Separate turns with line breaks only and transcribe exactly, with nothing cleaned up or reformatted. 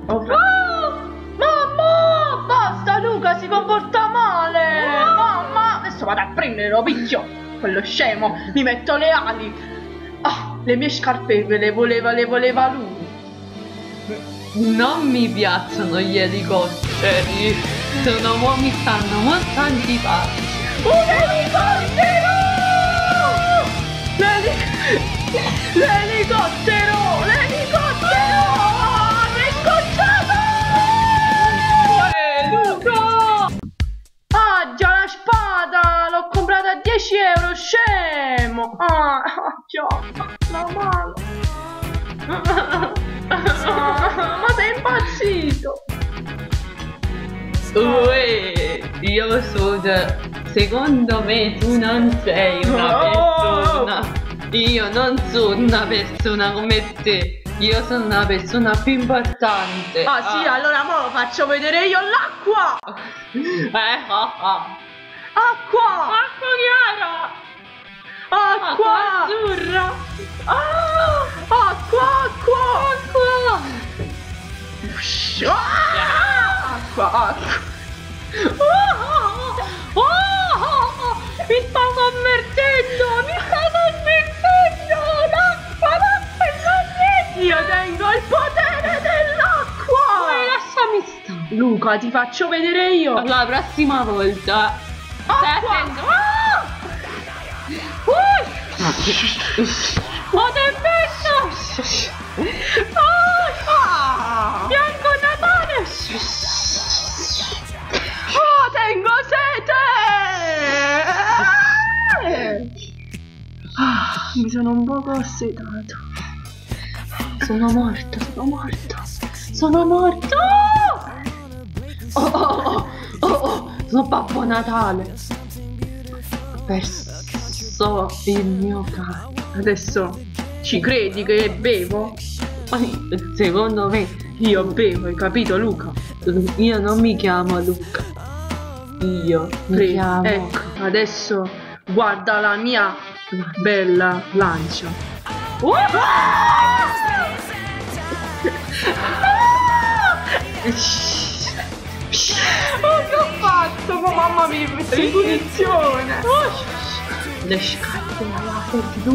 Oh, mamma! Basta, Luca, si comporta male! Mamma! Adesso vado a prendere, lo picchio! Quello scemo, mi metto le ali! Ah, le mie scarpe le voleva, le voleva lui!
Non mi piacciono gli elicotteri, sono mo mi stanno molto antipatici.
Un elicottero! L'elicottero! L'elicottero! Mi hai scocciato!
Eh, Luca!
Ah, già la spada! L'ho comprata a dieci euro, scemo! Ah, già, la mano! Ma sei impazzito!
Uè, io sono... Secondo me tu non sei una persona. Io non sono una persona come te. Io sono una persona più importante.
Ah sì, allora mo lo faccio vedere io l'acqua!
Eh, ah, ah.
Acqua!
Acqua chiara!
Acqua!
Acqua azzurra!
Ah! Acqua! Acqua!
Acqua!
Ah! Acqua! Acqua!
Oh, oh, oh, mi sta sommergendo! Mi sta sommergendo! L'acqua! L'acqua è sommergendo!
Io tengo il potere dell'acqua!
Lasciami stare!
Luca, ti faccio vedere io!
La prossima volta! Stai
Acqua!
attento! Ah! Uh! Oh, tempesta! Ah!
Ah!
Bianco Natale!
Oh, tengo sete! Ah, mi sono un poco assetato.
Sono morto, sono morto! Sono morto! Oh, oh, oh, oh, oh, sono Babbo Natale! Ho perso il mio cane.
Adesso ci credi che bevo?
Secondo me
Io bevo, hai capito, Luca?
io non mi chiamo Luca. Io mi
Pre-
chiamo...
Ecco, adesso guarda la mia bella lancia. Oh, che ho fatto? Ma mamma mia, mi mette in punizione.
Le scarpe lavate